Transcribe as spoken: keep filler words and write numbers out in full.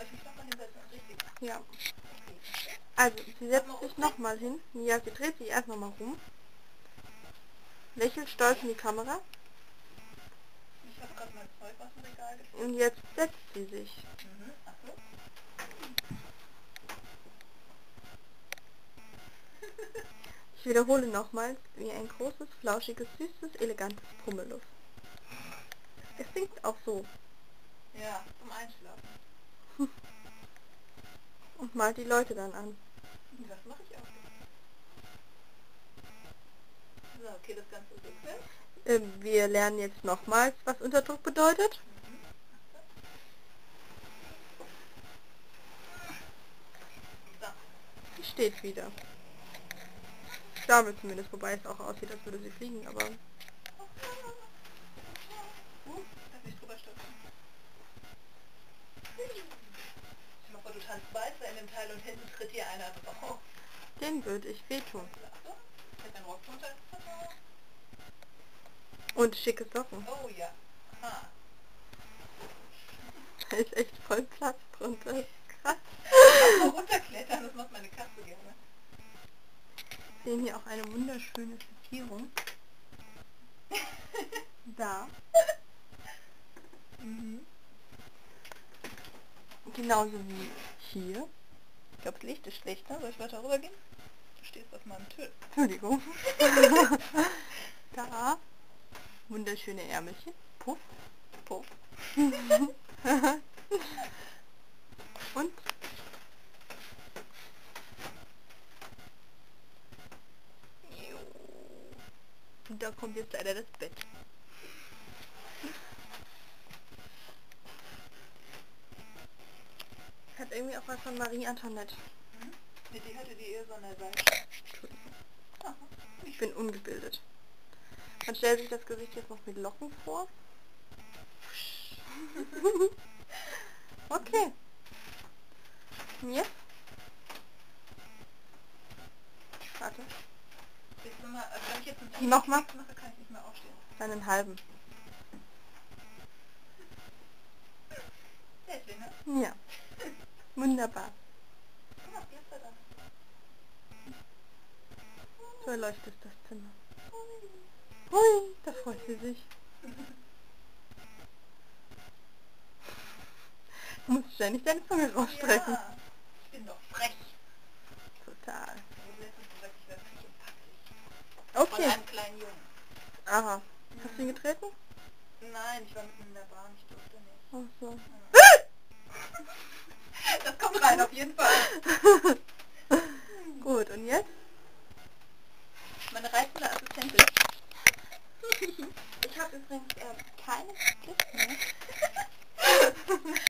ich mich nochmal hinsetzen und richtig? Ja. Also, sie setzt sich nochmal hin. Ja, sie dreht sich erst nochmal rum. Lächelt stolz in die Kamera. Ich habe gerade mein Zeug aus dem Regal gestellt. Und jetzt setzt sie sich. Mhm, ach so. Ich wiederhole nochmals, wie ein großes, flauschiges, süßes, elegantes Pummeluff. Es singt auch so. Ja, zum Einschlafen. Und malt die Leute dann an. Das mache ich auch. So, okay, das Ganze rückwärts. Ähm, wir lernen jetzt nochmals, was Unterdruck bedeutet. So. Sie steht wieder. Sah mir zumindest, wobei es auch aussieht, als würde sie fliegen, aber... Uh, darf nicht drüber stürzen. Ich mach mal, du tanzt weiter in dem Teil und hinten tritt hier einer drauf. Den würde ich wehtun. Achtung, fällt mein Rock runter. Und schicke Socken. Oh ja. Aha. Da ist echt voll Platz drunter. Krass. Lass mal runterklettern, das macht meine Katze gerne. Wir sehen hier auch eine wunderschöne Verzierung. Da. Mhm. Genauso wie hier. Ich glaube, das Licht ist schlecht, ne? Soll ich weiter rüber gehen? Du stehst auf meinem Tisch. Entschuldigung. Da. Wunderschöne Ärmelchen. Puff. Puff. Und Und da kommt jetzt leider das Bett. Hat irgendwie auch was von Marie Antoinette. Mhm. Nee, die hatte die eher so eine Seite. Entschuldigung. Aha. Ich bin ungebildet. Man stellt sich das Gesicht jetzt noch mit Locken vor. Okay. Und jetzt? Warte. Willst du mal, also wenn ich jetzt einen Nochmal? Knicks mache, kann ich nicht mehr aufstehen. Einen halben. Deswegen, ne? Ja. Wunderbar. Guck mal, Gläser da. So erleuchtet das Zimmer. Hui, da freut sie sich. Du musst ständig deine Zunge rausstrecken. Ja, ich bin doch frech. Total. Ich habe letztens gesagt, ich wäre frech und packig. Von Okay. einem kleinen Jungen. Aha. Hast du ihn getreten? Nein, ich war mitten in der Bahn, ich durfte nicht. Ach so. Das kommt rein, auf jeden Fall. Gut, und jetzt? Meine reizende Assistentin. Ich habe übrigens äh, keine Stift mehr.